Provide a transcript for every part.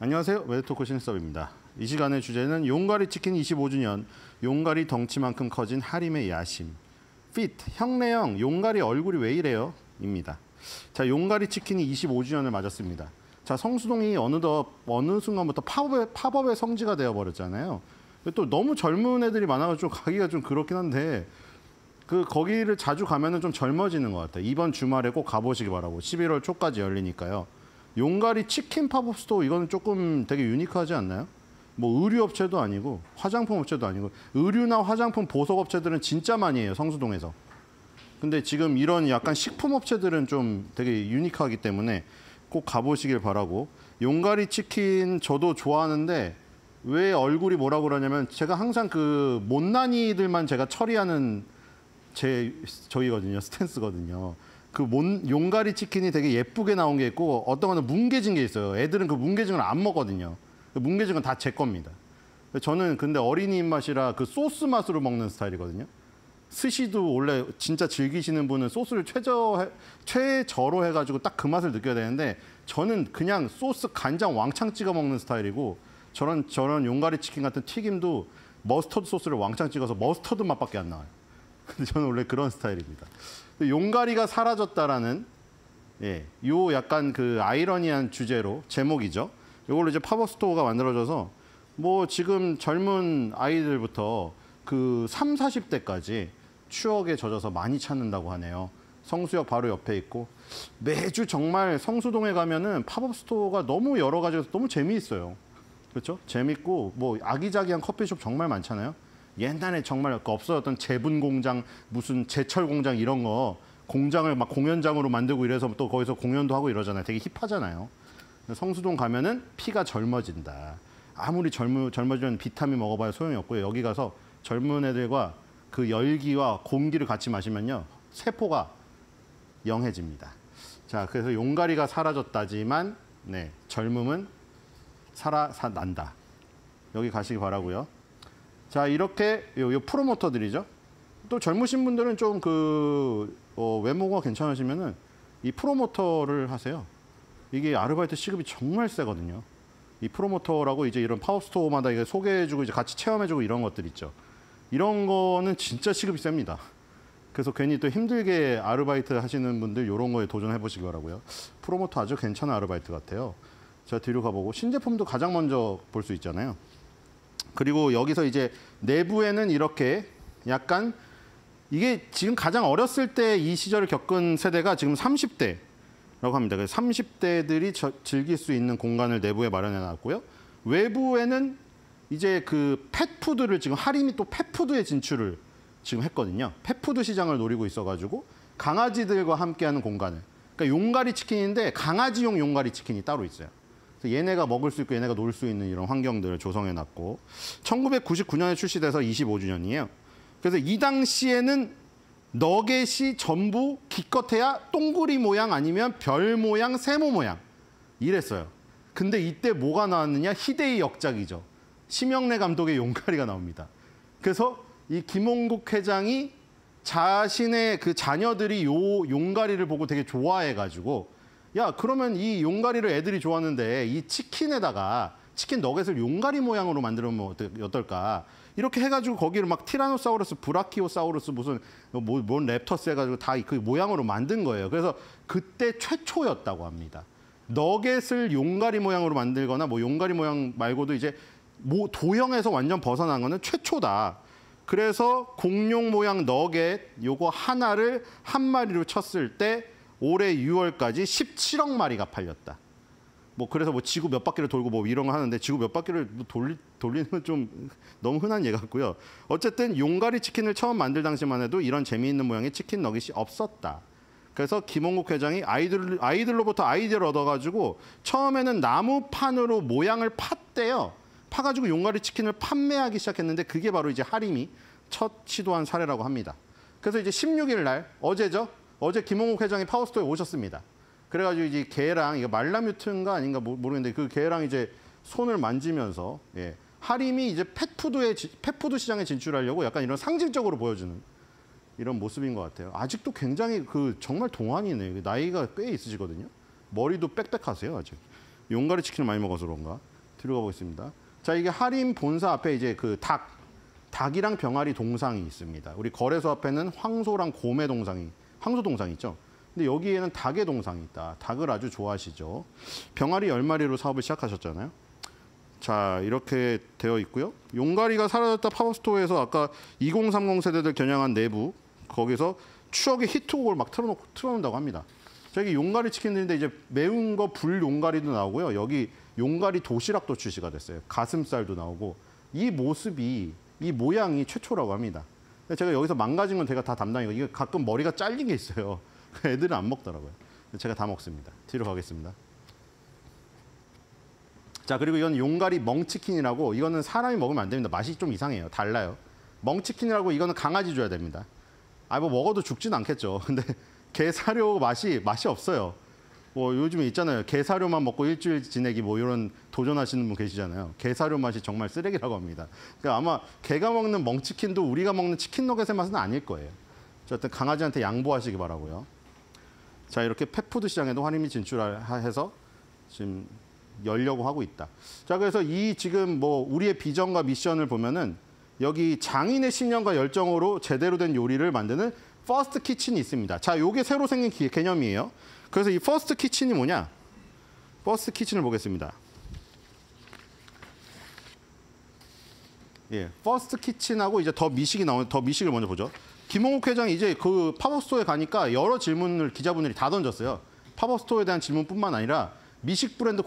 안녕하세요. 매드토크 신섭입니다. 이 시간의 주제는 용가리 치킨 25주년, 용가리 덩치만큼 커진 하림의 야심. 피트, 형내형, 용가리 얼굴이 왜 이래요? 입니다. 자, 용가리 치킨이 25주년을 맞았습니다. 자, 성수동이 어느 순간부터 팝업의 성지가 되어버렸잖아요. 또 너무 젊은 애들이 많아가지고 가기가 좀 그렇긴 한데 거기를 자주 가면은 좀 젊어지는 것 같아요. 이번 주말에 꼭 가보시기 바라고. 11월 초까지 열리니까요. 용가리 치킨 팝업 스토어 이거는 조금 되게 유니크하지 않나요? 뭐 의류 업체도 아니고 화장품 업체도 아니고 의류나 화장품 보석 업체들은 진짜 많이 해요. 성수동에서. 근데 지금 이런 약간 식품 업체들은 좀 되게 유니크하기 때문에 꼭 가보시길 바라고. 용가리 치킨 저도 좋아하는데 왜 얼굴이 뭐라고 그러냐면 제가 항상 그 못난이들만 제가 처리하는 저희거든요. 스탠스거든요. 용가리 치킨이 되게 예쁘게 나온 게 있고 어떤 거는 뭉개진 게 있어요. 애들은 그 뭉개진 걸 안 먹거든요. 뭉개진 건 다 제 겁니다. 저는 근데 어린이 입맛이라 그 소스 맛으로 먹는 스타일이거든요. 스시도 원래 진짜 즐기시는 분은 소스를 최저로 해가지고 딱 그 맛을 느껴야 되는데 저는 그냥 소스 간장 왕창 찍어 먹는 스타일이고 저런 용가리 치킨 같은 튀김도 머스터드 소스를 왕창 찍어서 머스터드 맛밖에 안 나와요. 근데 저는 원래 그런 스타일입니다. 용가리가 사라졌다라는 요 약간 그 아이러니한 주제로 제목이죠. 이걸로 이제 팝업 스토어가 만들어져서 뭐 지금 젊은 아이들부터 그 3, 40대까지 추억에 젖어서 많이 찾는다고 하네요. 성수역 바로 옆에 있고 매주 정말 성수동에 가면은 팝업 스토어가 너무 여러 가지여서 너무 재미있어요. 그렇죠? 재밌고 뭐 아기자기한 커피숍 정말 많잖아요. 옛날에 정말 없어졌던 제분 공장, 무슨 제철 공장 이런 거 공장을 막 공연장으로 만들고 이래서 또 거기서 공연도 하고 이러잖아요. 되게 힙하잖아요. 성수동 가면은 피가 젊어진다. 아무리 젊어지는 비타민 먹어봐야 소용이 없고요. 여기 가서 젊은 애들과 그 열기와 공기를 같이 마시면요. 세포가 영해집니다. 자, 그래서 용가리가 사라졌다지만 젊음은 살아난다. 여기 가시기 바라고요. 자, 이렇게 요 프로모터들이죠. 또 젊으신 분들은 좀 외모가 괜찮으시면은 이 프로모터를 하세요. 이게 아르바이트 시급이 정말 세거든요. 이 프로모터라고 이제 이런 파워스토어마다 이게 소개해주고 이제 같이 체험해주고 이런 것들 있죠. 이런 거는 진짜 시급이 셉니다. 그래서 괜히 또 힘들게 아르바이트 하시는 분들 이런 거에 도전해 보시기 바라고요. 프로모터 아주 괜찮은 아르바이트 같아요. 자, 뒤로 가보고 신제품도 가장 먼저 볼 수 있잖아요. 그리고 여기서 이제 내부에는 이렇게 약간 이게 지금 가장 어렸을 때 이 시절을 겪은 세대가 지금 30대라고 합니다. 그래서 30대들이 즐길 수 있는 공간을 내부에 마련해 놨고요. 외부에는 이제 그 펫푸드를 지금 하림이 또 펫푸드의 진출을 지금 했거든요. 펫푸드 시장을 노리고 있어가지고 강아지들과 함께하는 공간을. 그러니까 용가리 치킨인데 강아지용 용가리 치킨이 따로 있어요. 얘네가 먹을 수 있고 얘네가 놀 수 있는 이런 환경들을 조성해놨고 1999년에 출시돼서 25주년이에요. 그래서 이 당시에는 너겟이 전부 기껏해야 동그리 모양 아니면 별 모양, 세모 모양 이랬어요. 근데 이때 뭐가 나왔느냐? 희대의 역작이죠. 심영래 감독의 용가리가 나옵니다. 그래서 이 김홍국 회장이 자신의 그 자녀들이 요 용가리를 보고 되게 좋아해가지고 야, 그러면 이 용가리를 애들이 좋아하는데 이 치킨에다가 치킨 너겟을 용가리 모양으로 만들면 어떨까? 이렇게 해가지고 거기를 막 티라노사우루스, 브라키오사우루스 무슨 뭔 랩터스 해가지고 다 그 모양으로 만든 거예요. 그래서 그때 최초였다고 합니다. 너겟을 용가리 모양으로 만들거나 뭐 용가리 모양 말고도 이제 도형에서 완전 벗어난 거는 최초다. 그래서 공룡 모양 너겟 요거 하나를 한 마리로 쳤을 때 올해 6월까지 17억 마리가 팔렸다. 뭐 그래서 뭐 지구 몇 바퀴를 돌고 뭐 이런 거 하는데 지구 몇 바퀴를 돌리는 건 좀 너무 흔한 예 같고요. 어쨌든 용가리 치킨을 처음 만들 당시만 해도 이런 재미있는 모양의 치킨 너겟이 없었다. 그래서 김홍국 회장이 아이들로부터 아이디어를 얻어가지고 처음에는 나무판으로 모양을 팠대요. 파가지고 용가리 치킨을 판매하기 시작했는데 그게 바로 이제 하림이 첫 시도한 사례라고 합니다. 그래서 이제 16일 날 어제죠. 어제 김홍국 회장이 파워스토어에 오셨습니다. 그래가지고 이제 개랑 이거 말라뮤트인가 아닌가 모르겠는데 그 개랑 이제 손을 만지면서 하림이 이제 펫푸드 시장에 진출하려고 약간 이런 상징적으로 보여주는 이런 모습인 것 같아요. 아직도 굉장히 정말 동안이네. 나이가 꽤 있으시거든요. 머리도 빽빽하세요 아직. 용가리 치킨을 많이 먹어서 그런가. 뒤로 가보겠습니다. 자, 이게 하림 본사 앞에 이제 그 닭이랑 병아리 동상이 있습니다. 우리 거래소 앞에는 황소랑 곰의 동상이, 황소 동상이 있죠. 근데 여기에는 닭의 동상이 있다. 닭을 아주 좋아하시죠. 병아리 10마리로 사업을 시작하셨잖아요. 자, 이렇게 되어 있고요. 용가리가 사라졌다 팝업스토어에서 아까 2030 세대들 겨냥한 내부, 거기서 추억의 히트곡을 막 틀어놓는다고 합니다. 저기 용가리 치킨들인데 이제 매운 거 불 용가리도 나오고요. 여기 용가리 도시락도 출시가 됐어요. 가슴살도 나오고 이 모습이, 이 모양이 최초라고 합니다. 제가 여기서 망가진 건 제가 다 담당이고 이게 가끔 머리가 잘린 게 있어요. 애들은 안 먹더라고요. 제가 다 먹습니다. 뒤로 가겠습니다. 자, 그리고 이건 용가리 멍치킨이라고, 이거는 사람이 먹으면 안 됩니다. 맛이 좀 이상해요. 달라요. 멍치킨이라고, 이거는 강아지 줘야 됩니다. 뭐 먹어도 죽진 않겠죠. 근데 게 사료 맛이 없어요. 뭐 요즘에 있잖아요. 게 사료만 먹고 일주일 지내기 뭐 이런 도전하시는 분 계시잖아요. 게 사료 맛이 정말 쓰레기라고 합니다. 그러니까 아마 개가 먹는 멍치킨도 우리가 먹는 치킨 너겟의 맛은 아닐 거예요. 어쨌든 강아지한테 양보하시기 바라고요. 자, 이렇게 펫푸드 시장에도 한림이 진출해서 지금 열려고 하고 있다. 자, 그래서 이 지금 뭐 우리의 비전과 미션을 보면은 여기 장인의 신념과 열정으로 제대로 된 요리를 만드는 퍼스트 키친이 있습니다. 자, 요게 새로 생긴 개념이에요. 그래서 이 퍼스트 키친이 뭐냐? 퍼스트 키친을 보겠습니다. 예, 퍼스트 키친하고 이제 더 미식이 나오는, 더 미식을 먼저 보죠. 김홍욱 회장이 이제 그 팝업스토어에 가니까 여러 질문을 기자분들이 다 던졌어요. 팝업스토어에 대한 질문뿐만 아니라 미식 브랜드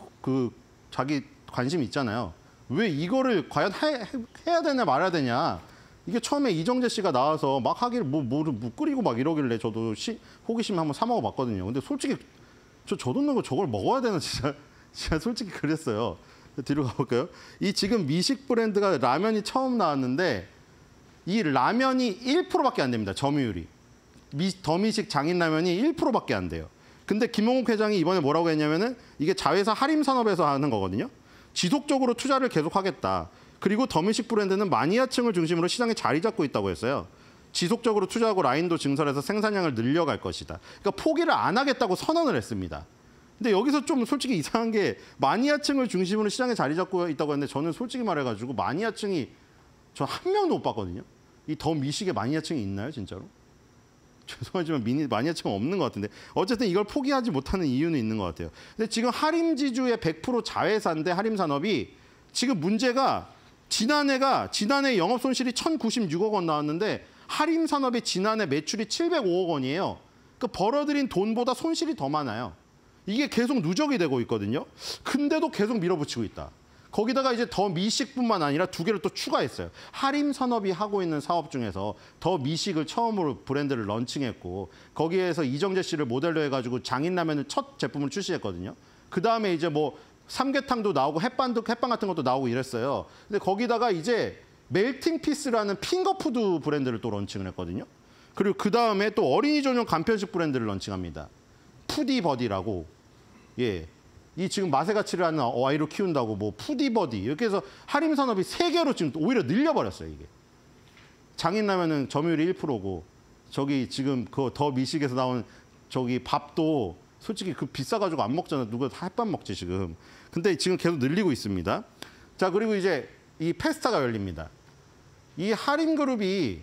자기 관심 있잖아요. 왜 이거를 과연 해야 되냐 말아야 되냐. 이게 처음에 이정재 씨가 나와서 막 하기를 뭐를 끓이고 막 이러길래 저도 호기심에 한번 사 먹어봤거든요. 근데 솔직히 저 돈 내고 저걸 먹어야 되나 진짜 솔직히 그랬어요. 뒤로 가볼까요? 이 지금 미식 브랜드가 라면이 처음 나왔는데 이 라면이 1%밖에 안 됩니다. 점유율이. 더미식 장인라면이 1%밖에 안 돼요. 근데 김홍욱 회장이 이번에 뭐라고 했냐면은 이게 자회사 하림산업에서 하는 거거든요. 지속적으로 투자를 계속하겠다. 그리고 더미식 브랜드는 마니아층을 중심으로 시장에 자리 잡고 있다고 했어요. 지속적으로 투자하고 라인도 증설해서 생산량을 늘려갈 것이다. 그러니까 포기를 안 하겠다고 선언을 했습니다. 근데 여기서 좀 솔직히 이상한 게 마니아층을 중심으로 시장에 자리 잡고 있다고 했는데 저는 솔직히 말해가지고 마니아층이 저 한 명도 못 봤거든요. 이 더 미식에 마니아층이 있나요, 진짜로? 죄송하지만 마니아층은 없는 것 같은데 어쨌든 이걸 포기하지 못하는 이유는 있는 것 같아요. 근데 지금 하림지주의 100% 자회사인데 하림산업이 지금 문제가 지난해 영업 손실이 1,096억 원 나왔는데 하림산업이 지난해 매출이 705억 원이에요. 그 벌어들인 돈보다 손실이 더 많아요. 이게 계속 누적이 되고 있거든요. 근데도 계속 밀어붙이고 있다. 거기다가 이제 더 미식뿐만 아니라 두 개를 또 추가했어요. 하림산업이 하고 있는 사업 중에서 더 미식을 처음으로 브랜드를 런칭했고 거기에서 이정재 씨를 모델로 해가지고 장인라면을 첫 제품을 출시했거든요. 그 다음에 이제 뭐 삼계탕도 나오고 햇빵 같은 것도 나오고 이랬어요. 근데 거기다가 이제 멜팅피스라는 핑거푸드 브랜드를 또 런칭을 했거든요. 그리고 그 다음에 또 어린이 전용 간편식 브랜드를 런칭합니다. 푸디버디라고. 예. 이 지금 맛의 가치를 하는 아이로 키운다고 뭐 푸디버디 이렇게 해서 하림산업이 3개로 지금 오히려 늘려버렸어요. 이게. 장인라면은 점유율이 1%고 저기 지금 그 더 미식에서 나온 저기 밥도 솔직히 그 비싸가지고 안 먹잖아. 누가 햇밥 먹지 지금. 근데 지금 계속 늘리고 있습니다. 자, 그리고 이제 이 페스타가 열립니다. 이 하림그룹이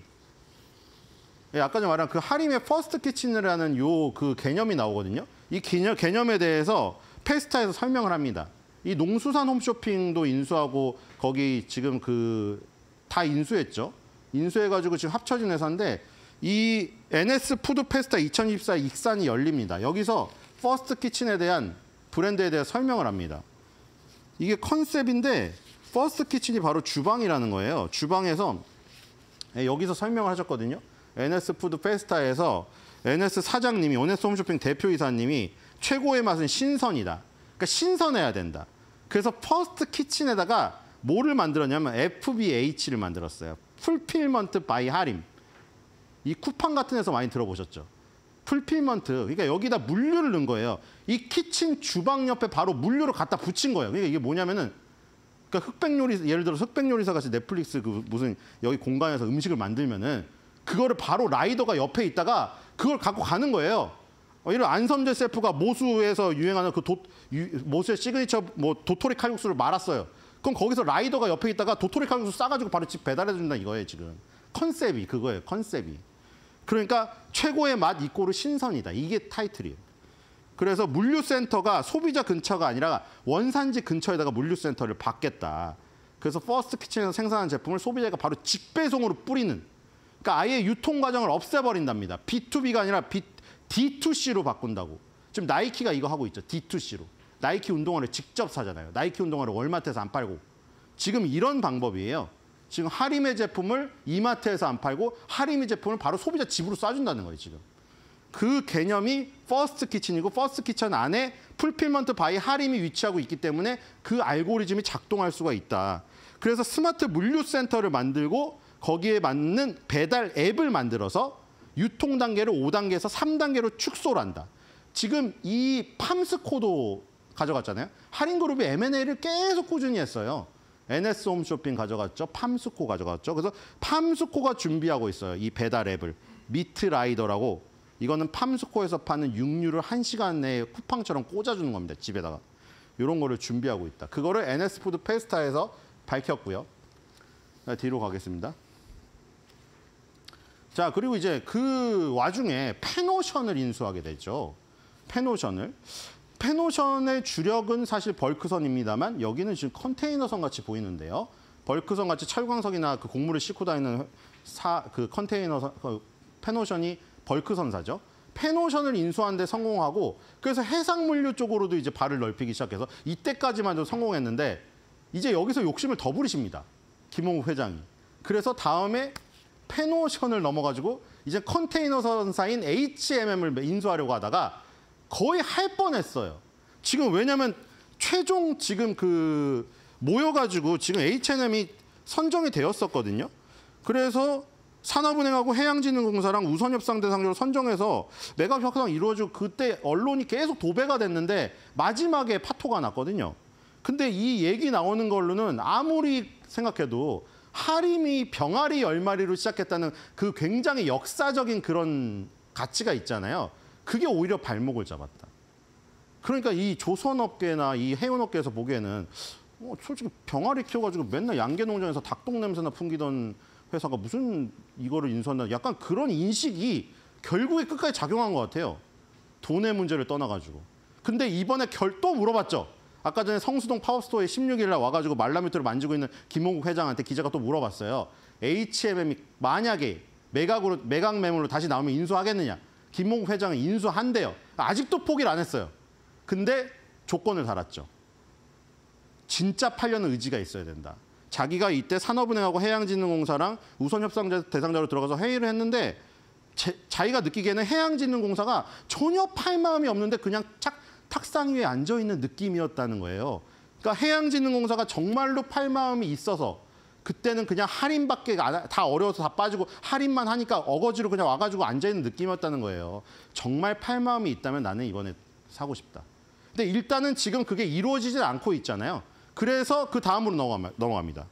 아까 전에 말한 그 하림의 퍼스트 키친이라는 요 그 개념이 나오거든요. 이 개념에 대해서 페스타에서 설명을 합니다. 이 농수산 홈쇼핑도 인수하고 거기 지금 다 인수했죠. 인수해가지고 지금 합쳐진 회사인데 이 NS 푸드 페스타 2024 익산이 열립니다. 여기서 퍼스트 키친에 대한 브랜드에 대해 설명을 합니다. 이게 컨셉인데 퍼스트 키친이 바로 주방이라는 거예요. 주방에서 여기서 설명을 하셨거든요. NS 푸드 페스타에서 NS 사장님이 NS 홈쇼핑 대표이사님이 최고의 맛은 신선이다. 그러니까 신선해야 된다. 그래서 퍼스트 키친에다가 뭐를 만들었냐면 FBH를 만들었어요. 풀필먼트 바이 하림. 이 쿠팡 같은 데서 많이 들어보셨죠? 풀필먼트. 그러니까 여기다 물류를 넣은 거예요. 이 키친 주방 옆에 바로 물류를 갖다 붙인 거예요. 그러니까 이게 뭐냐면은 그러니까 예를 들어서 흑백요리사 같이 넷플릭스 무슨 여기 공간에서 음식을 만들면은 그거를 바로 라이더가 옆에 있다가 그걸 갖고 가는 거예요. 이런 안섬제 셰프가 모수에서 유행하는 그 모수의 시그니처 뭐 도토리 칼국수를 말았어요. 그럼 거기서 라이더가 옆에 있다가 도토리 칼국수 싸가지고 바로 집 배달해 준다 이거예요 지금. 컨셉이 그거예요. 컨셉이. 그러니까 최고의 맛 이꼬르 신선이다. 이게 타이틀이에요. 그래서 물류센터가 소비자 근처가 아니라 원산지 근처에다가 물류센터를 받겠다. 그래서 퍼스트 키친에서 생산한 제품을 소비자가 바로 직배송으로 뿌리는. 그러니까 아예 유통 과정을 없애버린답니다. B2B가 아니라 D2C로 바꾼다고. 지금 나이키가 이거 하고 있죠. D2C로. 나이키 운동화를 직접 사잖아요. 나이키 운동화를 월마트에서 안 팔고. 지금 이런 방법이에요. 지금 하림의 제품을 이마트에서 안 팔고 하림의 제품을 바로 소비자 집으로 쏴준다는 거예요. 지금. 그 개념이 퍼스트 키친이고 퍼스트 키친 안에 풀필먼트 바이 하림이 위치하고 있기 때문에 그 알고리즘이 작동할 수가 있다. 그래서 스마트 물류센터를 만들고 거기에 맞는 배달 앱을 만들어서 유통 단계를 5단계에서 3단계로 축소를 한다. 지금 이 팜스코도 가져갔잖아요. 할인그룹이 M&A를 계속 꾸준히 했어요. NS 홈쇼핑 가져갔죠. 팜스코 가져갔죠. 그래서 팜스코가 준비하고 있어요. 이 배달 앱을. 미트라이더라고. 이거는 팜스코에서 파는 육류를 1시간 내에 쿠팡처럼 꽂아주는 겁니다. 집에다가. 이런 거를 준비하고 있다. 그거를 NS푸드 페스타에서 밝혔고요. 뒤로 가겠습니다. 자, 그리고 이제 그 와중에 페노션을 인수하게 되죠. 페노션의 주력은 사실 벌크선입니다만 여기는 지금 컨테이너선 같이 보이는데요. 벌크선 같이 철광석이나 그 곡물을 싣고 다니는 그 컨테이너선, 페노션이 벌크선사죠. 페노션을 인수하는 데 성공하고 그래서 해상물류 쪽으로도 이제 발을 넓히기 시작해서 이때까지만 좀 성공했는데 이제 여기서 욕심을 더 부리십니다. 김홍욱 회장이. 그래서 다음에 페노션을 넘어가지고 이제 컨테이너선사인 HMM을 인수하려고 하다가 거의 할 뻔했어요. 지금 왜냐면 최종 지금 그 모여가지고 지금 H&M이 선정이 되었었거든요. 그래서 산업은행하고 해양진흥공사랑 우선협상 대상자로 선정해서 매각 협상이 이루어지고 그때 언론이 계속 도배가 됐는데 마지막에 파토가 났거든요. 근데 이 얘기 나오는 걸로는 아무리 생각해도 하림이 병아리 10마리로 시작했다는 그 굉장히 역사적인 그런 가치가 있잖아요. 그게 오히려 발목을 잡았다. 그러니까 이 조선업계나 이 해운업계에서 보기에는 솔직히 병아리 키워가지고 맨날 양계농장에서 닭똥 냄새나 풍기던 회사가 무슨 이거를 인수한다. 약간 그런 인식이 결국에 끝까지 작용한 것 같아요. 돈의 문제를 떠나가지고. 근데 이번에 또 물어봤죠. 아까 전에 성수동 파워스토어에 16일 날 와가지고 말라뮤트를 만지고 있는 김홍국 회장한테 기자가 또 물어봤어요. HMM이 만약에 매각 매물로 다시 나오면 인수하겠느냐. 김홍국 회장은 인수한대요. 아직도 포기를 안 했어요. 근데 조건을 달았죠. 진짜 팔려는 의지가 있어야 된다. 자기가 이때 산업은행하고 해양진흥공사랑 우선협상 대상자로 들어가서 회의를 했는데 자기가 느끼기에는 해양진흥공사가 전혀 팔 마음이 없는데 그냥 탁상 위에 앉아있는 느낌이었다는 거예요. 그러니까 해양진흥공사가 정말로 팔 마음이 있어서 그때는 그냥 할인밖에 다 어려워서 다 빠지고 할인만 하니까 어거지로 그냥 와가지고 앉아있는 느낌이었다는 거예요. 정말 팔 마음이 있다면 나는 이번에 사고 싶다. 근데 일단은 지금 그게 이루어지질 않고 있잖아요. 그래서 그 다음으로 넘어갑니다.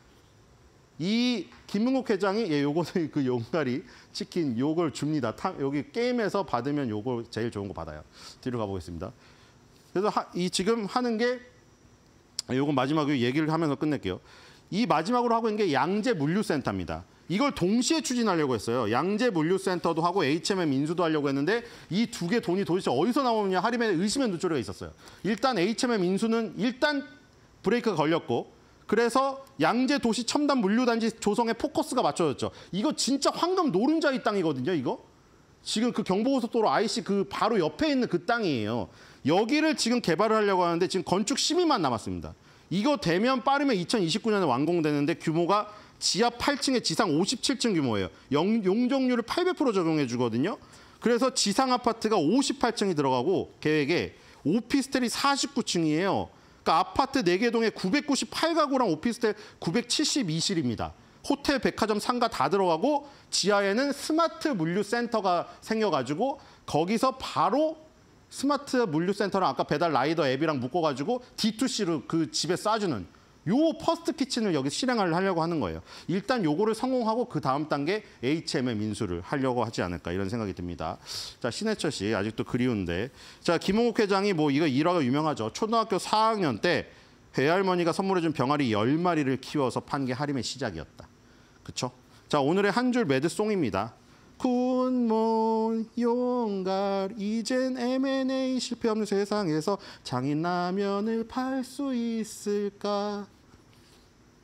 이 김문국 회장이 요거는 그 용가리 치킨 요걸 줍니다. 여기 게임에서 받으면 요거 제일 좋은 거 받아요. 뒤로 가보겠습니다. 그래서 이 지금 하는 게 요거 마지막으로 얘기를 하면서 끝낼게요. 이 마지막으로 하고 있는 게 양재 물류센터입니다. 이걸 동시에 추진하려고 했어요. 양재 물류센터도 하고 HMM 인수도 하려고 했는데 이 두 개 돈이 도대체 어디서 나오느냐 하림에 의심의 눈초리가 있었어요. 일단 HMM 인수는 일단 브레이크가 걸렸고 그래서 양재 도시 첨단 물류단지 조성에 포커스가 맞춰졌죠. 이거 진짜 황금 노른자의 땅이거든요. 이거 지금 그 경부고속도로 IC 그 바로 옆에 있는 그 땅이에요. 여기를 지금 개발을 하려고 하는데 지금 건축 심의만 남았습니다. 이거 되면 빠르면 2029년에 완공되는데 규모가 지하 8층에 지상 57층 규모예요. 용적률을 800% 적용해 주거든요. 그래서 지상 아파트가 58층이 들어가고 계획에 오피스텔이 49층이에요. 그러니까 아파트 4개 동에 998가구랑 오피스텔 972실입니다. 호텔, 백화점, 상가 다 들어가고 지하에는 스마트 물류센터가 생겨가지고 거기서 바로 스마트 물류센터랑 아까 배달 라이더 앱이랑 묶어가지고 D2C로 그 집에 쏴주는 요 퍼스트 키친을 여기 실행을 하려고 하는 거예요. 일단 요거를 성공하고 그 다음 단계 HM의 민수를 하려고 하지 않을까 이런 생각이 듭니다. 자, 신해철 씨 아직도 그리운데. 자, 김홍욱 회장이 뭐 이거 일화가 유명하죠. 초등학교 4학년 때 외할머니가 선물해준 병아리 10마리를 키워서 판 게 하림의 시작이었다. 그쵸? 자, 오늘의 한 줄 매드송입니다. 굿몬 용갈 이젠 M&A 실패 없는 세상에서 장인라면을 팔 수 있을까?